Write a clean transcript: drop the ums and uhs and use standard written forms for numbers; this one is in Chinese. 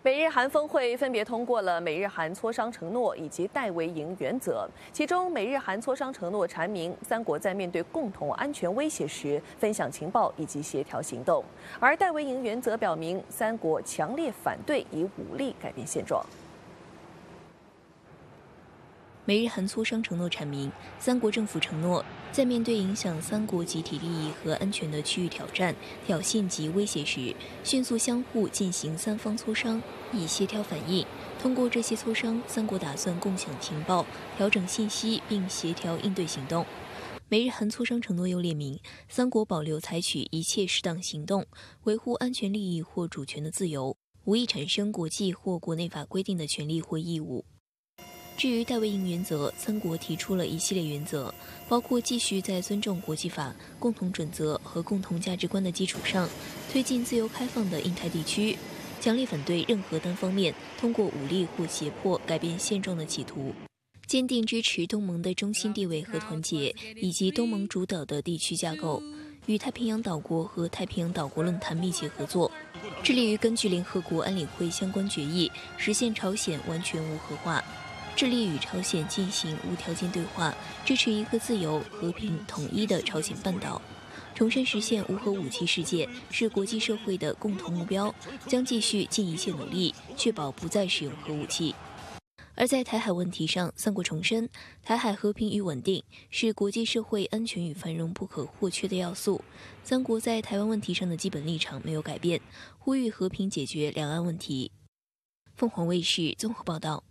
美日韩峰会分别通过了美日韩磋商承诺以及戴维营原则。其中，美日韩磋商承诺阐明三国在面对共同安全威胁时，分享情报以及协调行动；而戴维营原则表明三国强烈反对以武力改变现状。 美日韩磋商承诺阐明，三国政府承诺在面对影响三国集体利益和安全的区域挑战、挑衅及威胁时，迅速相互进行三方磋商，以协调反应。通过这些磋商，三国打算共享情报、调整信息，并协调应对行动。美日韩磋商承诺又列明，三国保留采取一切适当行动，维护安全利益或主权的自由，无意产生国际或国内法规定的权利或义务。至于戴维营原则，三国提出了一系列原则，包括继续在尊重国际法、共同准则和共同价值观的基础上，推进自由开放的印太地区，强烈反对任何单方面通过武力或胁迫改变现状的企图，坚定支持东盟的中心地位和团结，以及东盟主导的地区架构，与太平洋岛国和太平洋岛国论坛密切合作，致力于根据联合国安理会相关决议，实现朝鲜完全无核化。致力与朝鲜进行无条件对话，支持一个自由、和平、统一的朝鲜半岛，重申实现无核武器世界是国际社会的共同目标，将继续尽一切努力，确保不再使用核武器。而在台海问题上，三国重申，台海和平与稳定是国际社会安全与繁荣不可或缺的要素。三国在台湾问题上的基本立场没有改变，呼吁和平解决两岸问题。凤凰卫视综合报道。